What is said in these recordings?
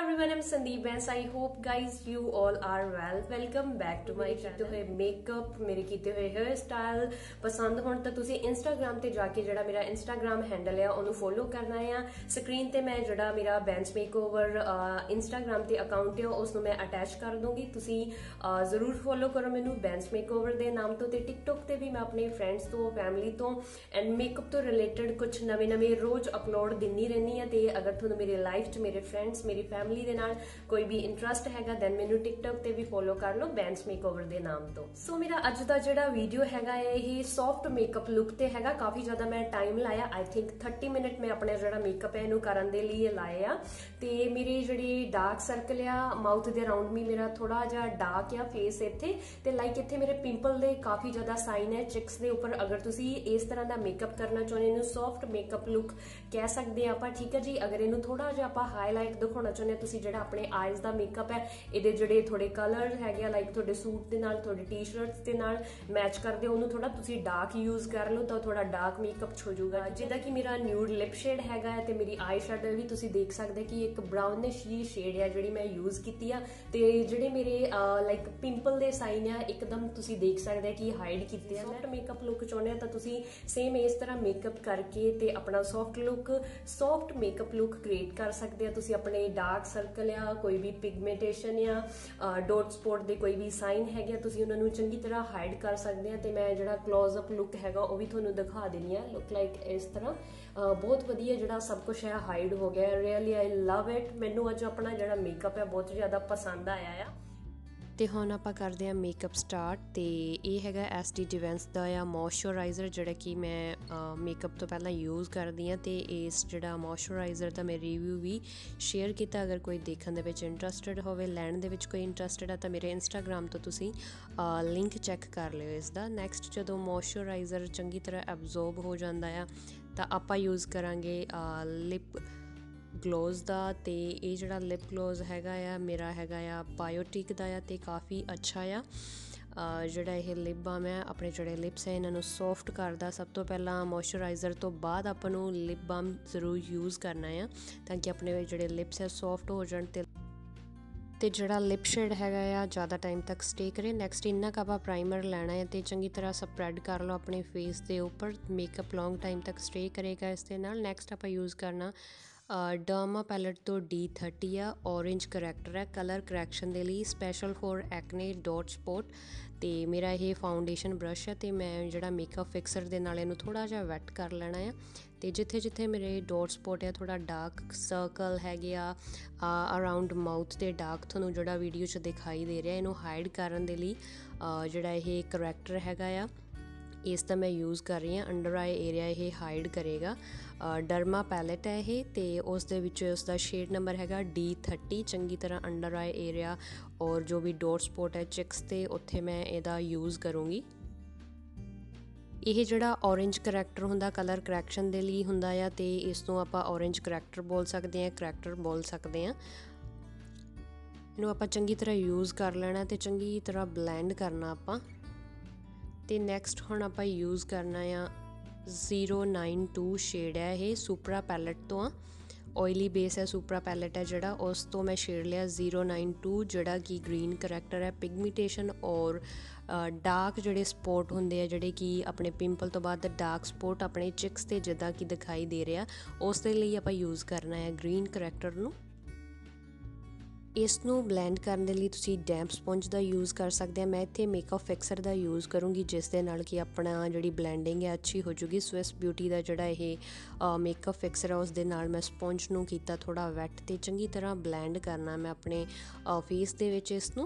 everyone, I'm Sandeep Vance. I hope guys you all are well. Welcome back to my कीते हुए makeup, मेरे कीते हुए hair style पसंद होण तां तुसीं Instagram ते जाके जिहड़ा मेरा Instagram हैंडल है ओनू फॉलो करना है। स्क्रीन ते मैं जिहड़ा मेरा बैंस मेकओवर Instagram ते अकाउंट है उसनू मैं अटैच कर दूंगी। तुसीं जरूर फॉलो करो मैनू बैंस मेकओवर दे नाम तो। ते टिकटॉक ते भी मैं अपने फ्रेंड्स तो फैमिली तो एंड मेकअप तो रिलेटेड कुछ नवे रोज अपलोड दिंदी रहनी है। ते अगर तुहानू मेरी लाइफ च मेरे फ्रेंड्स मेरी फैमिली दे नाल कोई भी इंटरस्ट हैगा दैन मैनू टिकटॉक ते भी फॉलो कर लो बैंस मेकओवर दे नाम तो। सो मेरा अज दा जिहड़ा वीडियो हैगा ये सॉफ्ट मेकअप लुक ते हैगा। काफी ज्यादा मैं टाइम लाया, आई थिंक 30 मिनट में अपना जिहड़ा मेकअप है इनू करन दे लिए लाए आ। ते मेरे जिहड़ी डार्क सर्कल आ माउथ दे अराउंड मी मेरा थोड़ा जिहा डार्क आ फेस इत्थे ते लाइक इत्थे मेरे पिंपल दे काफी ज्यादा साइन है चिक्स दे उपर। अगर तुसी इस तरह दा मेकअप करना चाहुंदे इनू सॉफ्ट मेकअप लुक कह सकदे आ आपां, ठीक है जी। अगर इनू थोड़ा जिहा आपां हाईलाइट दिखाना चाहुंदे तुसी जिहड़ा अपने आईज दा मेकअप है इहदे जिहड़े थोड़े कलर हैगे लाइक थोड़े सूट दे नाल थोड़े टी शर्ट्स दे नाल मैच करदे ओनू थोड़ा तुसी डार्क यूज कर लो तो थोड़ा डार्क मेकअप हो जाऊगा। जिदा कि मेरा न्यूड लिप शेड हैगा ते मेरी आई शैडो भी तुसी देख सकदे कि एक ब्राउनिश जी शेड है जिहड़ी मैं यूज कीती आ। ते जिहड़े मेरे लाइक पिंपल दे साइन है एकदम तुसी देख सकदे कि हाइड कीते आ। सॉफ्ट मेकअप लुक चाहुंदे तां तुसी सेम इस तरह मेकअप करके ते अपना सॉफ्ट मेकअप लुक क्रिएट कर सकते हैं। तुसी अपने डार्क सर्कल या कोई भी पिगमेंटेशन या डॉट स्पॉट दे कोई भी साइन हैगे तुसी उन्हां नूं चंगी तरह हाइड कर सकते हैं। ते मैं जिहड़ा क्लोजअप लुक हैगा वो भी तुहानूं दिखा देनी है। लुक लाइक इस तरह बहुत वधिया जिहड़ा सब कुछ है हाइड हो गया। Really I love it. मैनूं अज अपना जिहड़ा मेकअप है बहुत ज़्यादा पसंद आया है। तो हुण आपां करदे आ मेकअप स्टार्ट। तो ये हैगा SD डिवेंस दा आ मॉइस्चराइज़र जिहड़ा कि मैं मेकअप तो पहला यूज़ करदी हाँ। तो इस जिहड़ा मॉइस्चराइज़र दा मैं रिव्यू भी शेयर किया। अगर कोई देखने दे विच इंटरस्टिड होवे लैण दे विच कोई इंटरस्टिड है तो मेरे Instagram तो तुसी लिंक चैक कर लिओ इसदा। नैक्सट जदों मॉइस्चराइज़र चंगी तरह एब्जॉर्ब हो जांदा आ तां आपां यूज़ करांगे लिप ग्लोज दा। ते ये जिहड़ा लिप ग्लोज हैगा आ मेरा हैगा आ बायोटिक दा आ ते काफ़ी अच्छा आ। जिहड़ा ये लिप बाम है अपने जिहड़े लिप्स है इन्हां नूं सॉफ्ट करदा। सब तो पहला मॉइस्चराइज़र तो बाद आपां नूं लिप बाम जरूर यूज़ करना है ताकि अपने जिहड़े लिप्स है सॉफ्ट हो जाण ते जिहड़ा लिप शेड हैगा आ ज़्यादा टाइम तक स्टे करे। नैक्सट इन्ना का प्राइमर लेना है तो चंगी तरह स्प्रैड कर लो अपने फेस के उपर। मेकअप लॉन्ग टाइम तक स्टे करेगा इस दे नाल। नैक्सट आपां यूज़ करना डर्मा पैलेट तो D30 आ ऑरेंज करैक्टर है कलर करैक्शन के लिए special for acne dot spot. तो मेरा ये फाउंडेशन ब्रश है तो मैं जिहड़ा मेकअप फिक्सर दे नाल इहनूं थोड़ा जिहा वैट कर लेना है। तो जिथे जिथे मेरे डॉट स्पॉट है थोड़ा डार्क सर्कल हैगे आ अराउंड माउथ ते डार्क तुहानूं जिहड़ा वीडियो च दिखाई दे रहा इहनूं हाइड करन दे लई जिहड़ा ये करैक्टर हैगा आ इसका मैं यूज़ कर रही हूँ। अंडर आई एरिया ये हाइड करेगा। डर्मा पैलेट है ये तो उसका शेड नंबर हैगा D30। चंगी तरह अंडर आई एरिया और जो भी डॉट स्पॉट है चिक्स ते उत्थे मैं इहदा यूज़ करूँगी। यह जिहड़ा ऑरेंज करैक्टर हुंदा कलर करैक्शन दे लई हुंदा आ ते इसनूं आपां ऑरेंज करैक्टर बोल सकते हैं करैक्टर बोल सकते हैं। इहनूं आपां चंगी तरह यूज़ कर लेना ते चंगी तरह ब्लैंड करना आपां। तो नैक्सट हुण आपां यूज़ करना आ 092 शेड है ये सुपरा पैलेट तो आ ऑयली बेस है सुपरा पैलेट है जिहड़ा उस तो मैं शेड लिया 092 जिहड़ा कि ग्रीन करैक्टर है पिगमेंटेशन और डार्क जिहड़े स्पॉट हुंदे आ जिहड़े कि अपने पिंपल तो बाद डार्क स्पॉट अपने चिक्स ते जिद्दां कि दिखाई दे रहा उस दे लई आपां यूज़ करना है ग्रीन करैक्टर नूं। इसनूं ब्लैंड करने के लिए तुसी डैम्प स्पॉन्ज का यूज़ कर सकते हैं। मैं इत्थे मेकअप फिक्सर का यूज़ करूँगी जिस दे नाल कि अपना जिहड़ी ब्लैंडिंग है अच्छी हो जाएगी। स्विस ब्यूटी का जिहड़ा ये मेकअप फिक्सर है उस दे नाल मैं स्पॉन्ज नूं कीता थोड़ा वैट ते चंगी तरह ब्लैंड करना मैं अपने फेस दे विच। इसनूं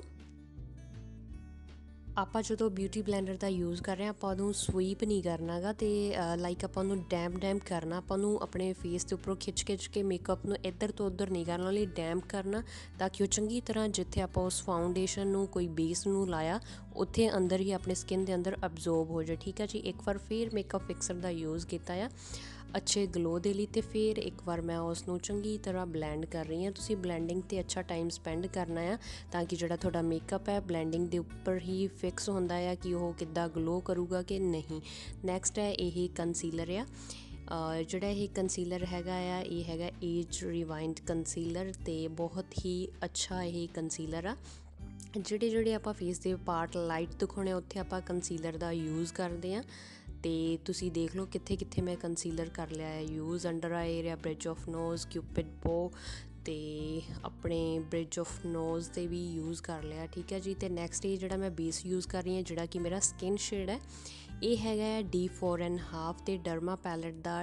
आपां जो ब्यूटी ब्लैंडर का यूज़ कर रहे हैं आपां उहनूं स्वीप नहीं करना गा तो लाइक आपां उहनूं डैम्प करना। आपां उहनूं अपने फेस के उपरों खिच के मेकअप नूं इधर तो उधर नहीं करना लिए डैम्प करना ताकि वो चंगी तरह जिथे आपां उस फाउंडेशन नूं कोई बेस नूं लाया उत्थे अंदर ही अपने स्किन के अंदर अब्जॉर्ब हो जाए। ठीक है जी। एक बार फिर मेकअप फिक्सर का यूज़ किया है अच्छे ग्लो दे लई ते फिर एक बार मैं उसनूं चंगी तरह ब्लैंड कर रही हूँ। तुसी ब्लैंडिंग ते अच्छा टाइम स्पेंड करना है ताकि जिहड़ा तुहाडा मेकअप है ब्लैंडिंग दे उपर ही फिक्स हुंदा है कि वो किद्दां ग्लो करूगा कि नहीं। नैक्सट है यही कंसीलर आ ਜਿਹੜਾ ਇਹ ਕੰਸੀਲਰ ਹੈਗਾ ਆ ਇਹ ਹੈਗਾ ਏਜ ਰਿਵਾਈਂਡ ਕੰਸੀਲਰ ਅਤੇ ਬਹੁਤ ਹੀ ਅੱਛਾ ਇਹ ਕੰਸੀਲਰ ਆ। ਜਿਹੜੇ ਆਪਾਂ ਫੇਸ ਦੇ ਪਾਰਟ ਲਾਈਟ ਦਿਖਾਉਣੇ ਉੱਥੇ ਆਪਾਂ ਕੰਸੀਲਰ ਦਾ ਯੂਜ਼ ਕਰਦੇ ਹਾਂ। ਅਤੇ ਤੁਸੀਂ ਦੇਖ ਲਓ ਕਿੱਥੇ ਕਿੱਥੇ ਮੈਂ ਕੰਸੀਲਰ ਕਰ ਲਿਆ ਹੈ use, under eye area, bridge of nose, cupid bow ਅਤੇ ਆਪਣੇ ਬ੍ਰਿਜ ਆਫ ਨੋਜ਼ 'ਤੇ ਵੀ ਯੂਜ਼ ਕਰ ਲਿਆ, ਠੀਕ ਹੈ ਜੀ। ਅਤੇ ਨੈਕਸਟ ਇਹ ਜਿਹੜਾ ਮੈਂ ਬੇਸ ਯੂਜ਼ ਕਰ ਰਹੀ ਹਾਂ ਜਿਹੜਾ ਕਿ ਮੇਰਾ ਸਕਿਨ ਸ਼ੇਡ ਹੈ ਇਹ ਹੈਗਾ ਹੈ D4.5 ਅਤੇ ਡਰਮਾ ਪੈਲਟ ਦਾ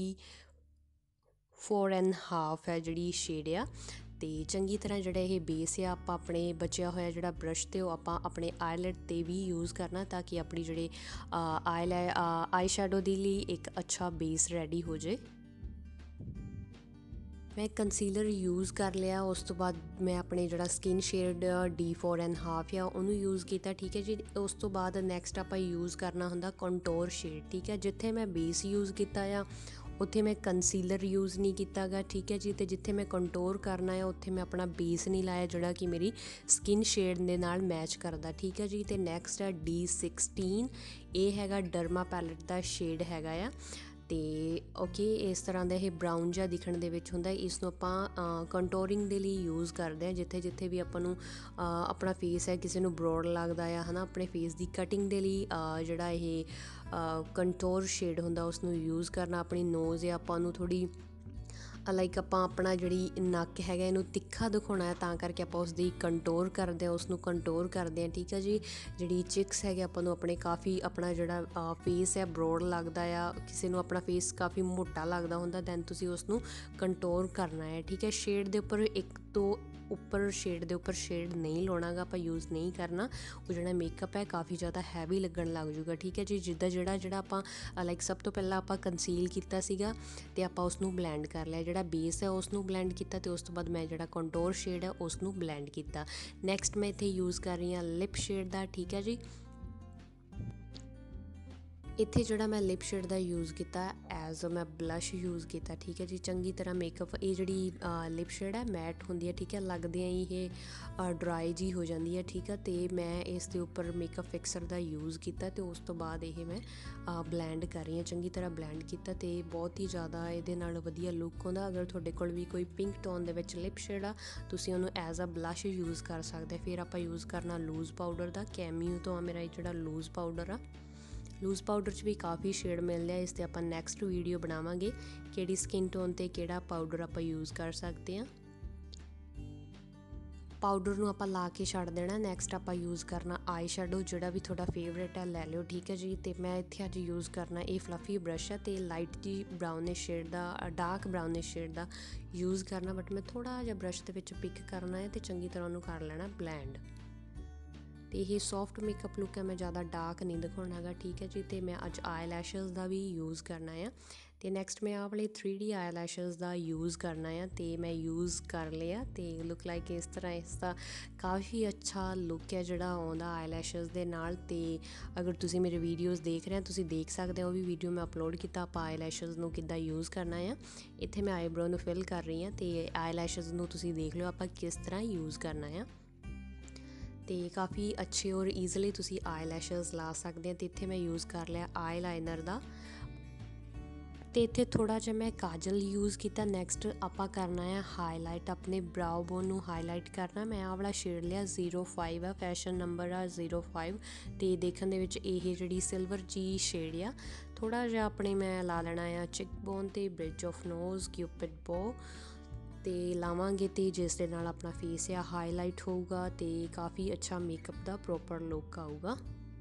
D4.5 ਹੈ ਜਿਹੜੀ ਸ਼ੇਡ ਆ। ਅਤੇ ਚੰਗੀ ਤਰ੍ਹਾਂ ਜਿਹੜਾ ਇਹ ਬੇਸ ਆ ਆਪਾਂ ਆਪਣੇ ਬਚਿਆ ਹੋਇਆ ਜਿਹੜਾ ਬਰੱਸ਼ 'ਤੇ ਉਹ ਆਪਾਂ ਆਪਣੇ ਆਈਲੈਟ 'ਤੇ ਵੀ ਯੂਜ਼ ਕਰਨਾ ਤਾਂ ਕਿ ਆਪਣੀ ਜਿਹੜੇ ਆਈ ਸ਼ੈਡੋ ਦੇ ਲਈ ਇੱਕ ਅੱਛਾ ਬੇਸ ਰੈਡੀ ਹੋ ਜਾਏ। ਮੈਂ ਕੰਸੀਲਰ ਯੂਜ਼ ਕਰ ਲਿਆ, ਉਸ ਤੋਂ ਬਾਅਦ ਮੈਂ ਆਪਣੇ ਜਿਹੜਾ ਸਕਿਨ ਸ਼ੇਡ D4.5 ਆ ਉਹਨੂੰ ਯੂਜ਼ ਕੀਤਾ, ਠੀਕ ਹੈ ਜੀ। ਉਸ ਤੋਂ ਬਾਅਦ ਨੈਕਸਟ ਆਪਾਂ ਯੂਜ਼ ਕਰਨਾ ਹੁੰਦਾ ਕੰਟੋਰ ਸ਼ੇਡ, ਠੀਕ ਹੈ। ਜਿੱਥੇ ਮੈਂ ਬੇਸ ਯੂਜ਼ ਕੀਤਾ ਆ ਉੱਥੇ ਮੈਂ ਕੰਸੀਲਰ ਯੂਜ਼ ਨਹੀਂ ਕੀਤਾ ਗਾ, ਠੀਕ ਹੈ ਜੀ। ਅਤੇ ਜਿੱਥੇ ਮੈਂ ਕੰਟੋਰ ਕਰਨਾ ਆ ਉੱਥੇ ਮੈਂ ਆਪਣਾ ਬੇਸ ਨਹੀਂ ਲਾਇਆ ਜਿਹੜਾ ਕਿ ਮੇਰੀ ਸਕਿਨ ਸ਼ੇਡ ਦੇ ਨਾਲ ਮੈਚ ਕਰਦਾ, ਠੀਕ ਹੈ ਜੀ। ਅਤੇ ਨੈਕਸਟ ਹੈ D16, ਇਹ ਹੈਗਾ ਡਰਮਾ ਪੈਲਟ ਦਾ ਸ਼ੇਡ ਹੈਗਾ ਆ। ਅਤੇ ਓਕੇ ਇਸ ਤਰ੍ਹਾਂ ਦਾ ਇਹ ਬਰਾਊਨ ਜਿਹਾ ਦਿਖਣ ਦੇ ਵਿੱਚ ਹੁੰਦਾ। ਇਸ ਨੂੰ ਆਪਾਂ ਕੰਟੋਰਿੰਗ ਦੇ ਲਈ ਯੂਜ਼ ਕਰਦੇ ਹਾਂ ਜਿੱਥੇ ਜਿੱਥੇ ਵੀ ਆਪਾਂ ਨੂੰ ਆਪਣਾ ਫੇਸ ਹੈ ਕਿਸੇ ਨੂੰ ਬਰੋਡ ਲੱਗਦਾ ਆ ਹੈ ਨਾ, ਆਪਣੇ ਫੇਸ ਦੀ ਕਟਿੰਗ ਦੇ ਲਈ ਜਿਹੜਾ ਇਹ ਕੰਟੋਰ ਸ਼ੇਡ ਹੁੰਦਾ ਉਸ ਨੂੰ ਯੂਜ਼ ਕਰਨਾ। ਆਪਣੀ ਨੋਜ਼ ਹੈ ਆਪਾਂ ਨੂੰ ਥੋੜ੍ਹੀ ਲਾਈਕ ਆਪਾਂ ਆਪਣਾ ਜਿਹੜੀ ਨੱਕ ਹੈਗਾ ਇਹਨੂੰ ਤਿੱਖਾ ਦਿਖਾਉਣਾ ਹੈ ਤਾਂ ਕਰਕੇ ਆਪਾਂ ਉਸ ਦੀ ਕੰਟੋਰ ਕਰਦੇ ਹਾਂ, ਉਸ ਨੂੰ ਕੰਟੋਰ ਕਰਦੇ ਹਾਂ, ਠੀਕ ਹੈ ਜੀ। ਜਿਹੜੀ ਚਿਕਸ ਹੈਗੇ ਆਪਾਂ ਨੂੰ ਆਪਣੇ ਕਾਫੀ ਆਪਣਾ ਜਿਹੜਾ ਫੇਸ ਹੈ ਬਰੋਡ ਲੱਗਦਾ ਆ, ਕਿਸੇ ਨੂੰ ਆਪਣਾ ਫੇਸ ਕਾਫੀ ਮੋਟਾ ਲੱਗਦਾ ਹੁੰਦਾ ਦੈਨ ਤੁਸੀਂ ਉਸ ਨੂੰ ਕੰਟੋਰ ਕਰਨਾ ਹੈ, ਠੀਕ ਹੈ। ਸ਼ੇਡ ਦੇ ਉੱਪਰ ਇੱਕ ਤੋਂ ਉੱਪਰ ਸ਼ੇਡ ਦੇ ਉੱਪਰ ਸ਼ੇਡ ਨਹੀਂ ਲਾਉਣਾ ਗਾ, ਆਪਾਂ ਯੂਜ਼ ਨਹੀਂ ਕਰਨਾ। ਉਹ ਜਿਹੜਾ ਮੇਕਅਪ ਹੈ ਕਾਫੀ ਜ਼ਿਆਦਾ ਹੈਵੀ ਲੱਗਣ ਲੱਗ ਜੂਗਾ, ਠੀਕ ਹੈ ਜੀ। ਜਿੱਦਾਂ ਜਿਹੜਾ ਆਪਾਂ ਲਾਈਕ ਸਭ ਤੋਂ ਪਹਿਲਾਂ ਆਪਾਂ ਕੰਸੀਲ ਕੀਤਾ ਸੀਗਾ ਅਤੇ ਆਪਾਂ ਉਸ ਨੂੰ ਬਲੈਂਡ ਕਰ ਲਿਆ, ਜਿਹੜਾ ਬੇਸ ਹੈ ਉਸ ਨੂੰ ਬਲੈਂਡ ਕੀਤਾ ਅਤੇ ਉਸ ਤੋਂ ਬਾਅਦ ਮੈਂ ਜਿਹੜਾ ਕੰਟੋਰ ਸ਼ੇਡ ਹੈ ਉਸ ਨੂੰ ਬਲੈਂਡ ਕੀਤਾ। ਨੈਕਸਟ ਮੈਂ ਇੱਥੇ ਯੂਜ਼ ਕਰ ਰਹੀ ਹਾਂ ਲਿਪ ਸ਼ੇਡ ਦਾ, ਠੀਕ ਹੈ ਜੀ। ਇੱਥੇ ਜਿਹੜਾ ਮੈਂ ਲਿਪ ਸ਼ੇਡ ਦਾ ਯੂਜ਼ ਕੀਤਾ ਐਜ਼ ਮੈਂ ਬਲਸ਼ ਯੂਜ਼ ਕੀਤਾ, ਠੀਕ ਹੈ ਜੀ। ਚੰਗੀ ਤਰ੍ਹਾਂ ਮੇਕਅਪ ਇਹ ਜਿਹੜੀ ਲਿਪ ਸ਼ੇਡ ਹੈ ਮੈਟ ਹੁੰਦੀ ਹੈ, ਠੀਕ ਹੈ, ਲੱਗਦਿਆਂ ਹੀ ਇਹ ਡਰਾਈ ਜੀ ਹੋ ਜਾਂਦੀ ਹੈ, ਠੀਕ ਹੈ। ਅਤੇ ਮੈਂ ਇਸ ਦੇ ਉੱਪਰ ਮੇਕਅਪ ਫਿਕਸਰ ਦਾ ਯੂਜ਼ ਕੀਤਾ ਅਤੇ ਉਸ ਤੋਂ ਬਾਅਦ ਇਹ ਮੈਂ ਬਲੈਂਡ ਕਰ ਰਹੀ ਹਾਂ, ਚੰਗੀ ਤਰ੍ਹਾਂ ਬਲੈਂਡ ਕੀਤਾ ਅਤੇ ਬਹੁਤ ਹੀ ਜ਼ਿਆਦਾ ਇਹਦੇ ਨਾਲ ਵਧੀਆ ਲੁੱਕ ਆਉਂਦਾ। ਅਗਰ ਤੁਹਾਡੇ ਕੋਲ ਵੀ ਕੋਈ ਪਿੰਕ ਟੋਨ ਦੇ ਵਿੱਚ ਲਿਪ ਸ਼ੇਡ ਆ ਤੁਸੀਂ ਉਹਨੂੰ ਐਜ਼ ਅ ਬਲਸ਼ ਯੂਜ਼ ਕਰ ਸਕਦੇ। ਫਿਰ ਆਪਾਂ ਯੂਜ਼ ਕਰਨਾ ਲੂਜ਼ ਪਾਊਡਰ ਦਾ, ਕੈਮਿਊ ਤੋਂ ਆ ਮੇਰਾ ਇਹ ਜਿਹੜਾ ਲੂਜ਼ ਪਾਊਡਰ ਆ। ਲੂਜ਼ ਪਾਊਡਰ 'ਚ ਵੀ ਕਾਫੀ ਸ਼ੇਡ ਮਿਲਦੇ ਆ, ਇਸ 'ਤੇ ਆਪਾਂ ਨੈਕਸਟ ਵੀਡੀਓ ਬਣਾਵਾਂਗੇ ਕਿਹੜੀ ਸਕਿਨ ਟੋਨ 'ਤੇ ਕਿਹੜਾ ਪਾਊਡਰ ਆਪਾਂ ਯੂਜ਼ ਕਰ ਸਕਦੇ ਹਾਂ। ਪਾਊਡਰ ਨੂੰ ਆਪਾਂ ਲਾ ਕੇ ਛੱਡ ਦੇਣਾ। ਨੈਕਸਟ ਆਪਾਂ ਯੂਜ਼ ਕਰਨਾ ਆਈ ਸ਼ੈਡੋ, ਜਿਹੜਾ ਵੀ ਤੁਹਾਡਾ ਫੇਵਰੇਟ ਹੈ ਲੈ ਲਿਓ, ਠੀਕ ਹੈ ਜੀ। ਅਤੇ ਮੈਂ ਇੱਥੇ ਅੱਜ ਯੂਜ਼ ਕਰਨਾ ਇਹ ਫਲੱਫੀ ਬਰੱਸ਼ ਹੈ ਅਤੇ ਲਾਈਟ ਜੀ ਬਰਾਊਨਿਸ਼ ਸ਼ੇਡ ਦਾ ਡਾਰਕ ਬਰਾਊਨਿਸ਼ ਸ਼ੇਡ ਦਾ ਯੂਜ਼ ਕਰਨਾ, ਬਟ ਮੈਂ ਥੋੜ੍ਹਾ ਜਿਹਾ ਬਰੱਸ਼ ਦੇ ਵਿੱਚ ਪਿਕ ਕਰਨਾ ਹੈ ਅਤੇ ਚੰਗੀ ਤਰ੍ਹਾਂ ਉਹਨੂੰ ਕਰ ਲੈਣਾ ਬਲੈਂਡ। ਅਤੇ ਇਹ ਸੋਫਟ ਮੇਕਅਪ ਲੁੱਕ ਹੈ, ਮੈਂ ਜ਼ਿਆਦਾ ਡਾਰਕ ਨਹੀਂ ਦਿਖਾਉਣਾ ਹੈਗਾ, ਠੀਕ ਹੈ ਜੀ। ਅਤੇ ਮੈਂ ਅੱਜ ਆਈ ਲੈਸ਼ਜ਼ ਦਾ ਵੀ ਯੂਜ਼ ਕਰਨਾ ਆ ਅਤੇ ਨੈਕਸਟ ਮੈਂ ਆਹ ਵਾਲੇ 3D ਆਈ ਲੈਸ਼ਜ਼ ਦਾ ਯੂਜ਼ ਕਰਨਾ ਆ ਅਤੇ ਮੈਂ ਯੂਜ਼ ਕਰ ਲਿਆ ਅਤੇ ਲੁੱਕ ਲਾਈਕ ਇਸ ਤਰ੍ਹਾਂ ਇਸ ਦਾ ਕਾਫੀ ਅੱਛਾ ਲੁੱਕ ਹੈ ਜਿਹੜਾ ਆਉਂਦਾ ਆਈ ਲੈਸ਼ਜ਼ ਦੇ ਨਾਲ। ਅਤੇ ਅਗਰ ਤੁਸੀਂ ਮੇਰੇ ਵੀਡੀਓਜ਼ ਦੇਖ ਰਹੇ ਹੋ ਤੁਸੀਂ ਦੇਖ ਸਕਦੇ ਹੋ, ਉਹ ਵੀ ਵੀਡੀਓ ਮੈਂ ਅਪਲੋਡ ਕੀਤਾ ਆਪਾਂ ਆਈ ਲੈਸ਼ਜ਼ ਨੂੰ ਕਿੱਦਾਂ ਯੂਜ਼ ਕਰਨਾ ਆ। ਇੱਥੇ ਮੈਂ ਆਈਬਰੋ ਨੂੰ ਫਿਲ ਕਰ ਰਹੀ ਹਾਂ ਅਤੇ ਆਈ ਲੈਸ਼ਜ਼ ਨੂੰ ਤੁਸੀਂ ਦੇਖ ਲਿਓ ਆਪਾਂ ਕਿਸ ਤਰ੍ਹਾਂ ਯੂਜ਼ ਕਰਨਾ ਆ। ਅਤੇ ਕਾਫੀ ਅੱਛੇ ਔਰ ਈਜ਼ੀਲੀ ਤੁਸੀਂ ਆਈ ਲੈਸ਼ਜ਼ ਲਾ ਸਕਦੇ ਹਾਂ। ਅਤੇ ਇੱਥੇ ਮੈਂ ਯੂਜ਼ ਕਰ ਲਿਆ ਆਈ ਲਾਈਨਰ ਦਾ ਅਤੇ ਇੱਥੇ ਥੋੜ੍ਹਾ ਜਿਹਾ ਮੈਂ ਕਾਜਲ ਯੂਜ਼ ਕੀਤਾ। ਨੈਕਸਟ ਆਪਾਂ ਕਰਨਾ ਆ ਹਾਈਲਾਈਟ, ਆਪਣੇ ਬਰਾਊ ਬੋਨ ਨੂੰ ਹਾਈਲਾਈਟ ਕਰਨਾ। ਮੈਂ ਆਹ ਵਾਲਾ ਸ਼ੇਡ ਲਿਆ 05 ਆ, ਫੈਸ਼ਨ ਨੰਬਰ ਆ 05 ਅਤੇ ਦੇਖਣ ਦੇ ਵਿੱਚ ਇਹ ਜਿਹੜੀ ਸਿਲਵਰ ਜੀ ਸ਼ੇਡ ਆ। ਥੋੜ੍ਹਾ ਜਿਹਾ ਆਪਣੇ ਮੈਂ ਲਾ ਲੈਣਾ ਆ ਚਿਕ ਬੋਨ 'ਤੇ bridge of nose, cupid bow ਅਤੇ ਲਾਵਾਂਗੇ ਅਤੇ ਜਿਸ ਦੇ ਨਾਲ ਆਪਣਾ ਫੇਸ ਆ ਹਾਈਲਾਈਟ ਹੋਊਗਾ ਅਤੇ ਕਾਫੀ ਅੱਛਾ ਮੇਕਅਪ ਦਾ ਪ੍ਰੋਪਰ ਲੁੱਕ ਆਊਗਾ।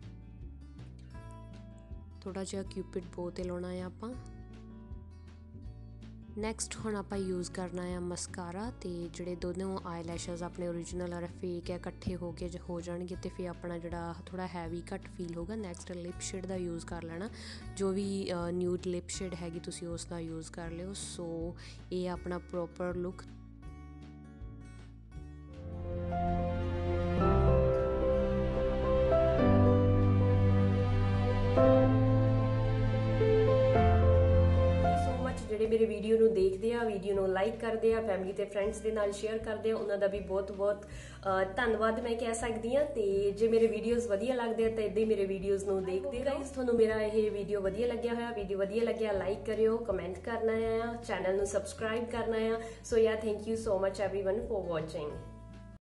ਥੋੜ੍ਹਾ ਜਿਹਾ ਕਿਊਪਿਡ ਬੋ 'ਤੇ ਲਾਉਣਾ ਆ ਆਪਾਂ। ਨੈਕਸਟ ਹੁਣ ਆਪਾਂ ਯੂਜ਼ ਕਰਨਾ ਆ ਮਸਕਾਰਾ ਅਤੇ ਜਿਹੜੇ ਦੋਨੋਂ ਆਈ ਲੈਸ਼ਜ਼ ਆਪਣੇ ਓਰੀਜਨਲ ਔਰ ਫੇਕ ਹੈ ਇਕੱਠੇ ਹੋ ਕੇ ਹੋ ਜਾਣਗੇ ਅਤੇ ਫਿਰ ਆਪਣਾ ਜਿਹੜਾ ਥੋੜ੍ਹਾ ਹੈਵੀ ਘੱਟ ਫੀਲ ਹੋਊਗਾ। ਨੈਕਸਟ ਲਿਪ ਸ਼ੇਡ ਦਾ ਯੂਜ਼ ਕਰ ਲੈਣਾ, ਜੋ ਵੀ ਨਿਊਡ ਲਿਪ ਸ਼ੇਡ ਹੈਗੀ ਤੁਸੀਂ ਉਸ ਦਾ ਯੂਜ਼ ਕਰ ਲਿਓ। ਸੋ ਇਹ ਆਪਣਾ ਪ੍ਰੋਪਰ ਲੁੱਕ ਜਿਹੜੇ ਮੇਰੇ ਵੀਡੀਓ ਨੂੰ ਦੇਖਦੇ ਆ ਆ, ਵੀਡੀਓ ਨੂੰ ਲਾਈਕ ਕਰਦੇ ਆ, ਫੈਮਿਲੀ ਤੇ ਫਰੈਂਡਸ ਦੇ ਨਾਲ ਸ਼ੇਅਰ ਕਰਦੇ ਆ, ਉਹਨਾਂ ਦਾ ਵੀ ਬਹੁਤ ਧੰਨਵਾਦ ਮੈਂ ਕਹਿ ਸਕਦੀ ਆ। ਤੇ ਜੇ ਮੇਰੇ ਵੀਡੀਓਜ਼ ਵਧੀਆ ਲੱਗਦੇ ਆ ਤਾਂ ਇਦਾਂ ਹੀ ਮੇਰੇ ਵੀਡੀਓਜ਼ ਨੂੰ ਦੇਖਦੇ ਗਾਇਸ। ਤੁਹਾਨੂੰ ਮੇਰਾ ਇਹ ਵੀਡੀਓ ਵਧੀਆ ਲੱਗਿਆ ਲਾਈਕ ਕਰਿਓ, ਕਮੈਂਟ ਕਰਨਾ ਆ, ਚੈਨਲ ਨੂੰ ਸਬਸਕ੍ਰਾਈਬ ਕਰਨਾ ਆ। So yeah thank you so much everyone for watching.